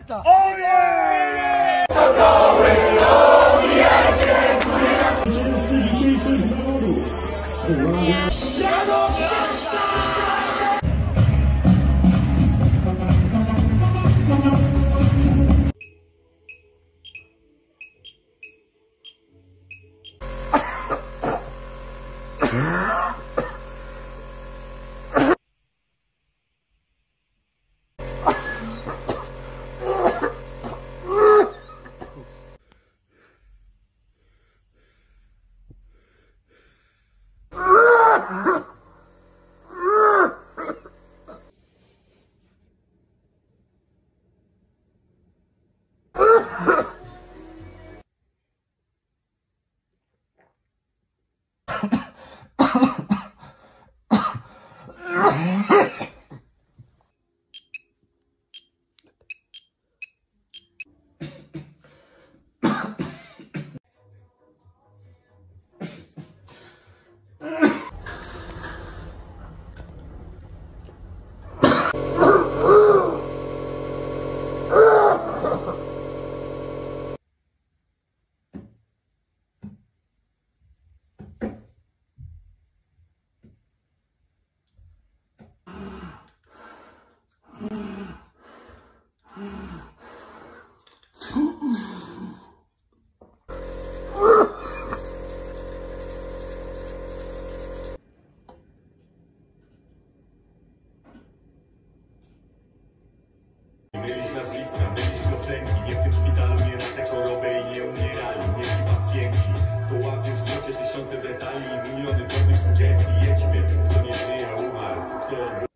lata! Ojej! Sokoły obijacie dzisiejszych zawodów. Brawo! Mieliś nazwiska, mieliś piosenki, nie w tym szpitalu nie na tę chorobę i nie umierali, nie ci pacjenci. To łapiesz w życie tysiące detali i miliony drobnych sugestii. Jedźmy, kto nie żyje, umarł, kto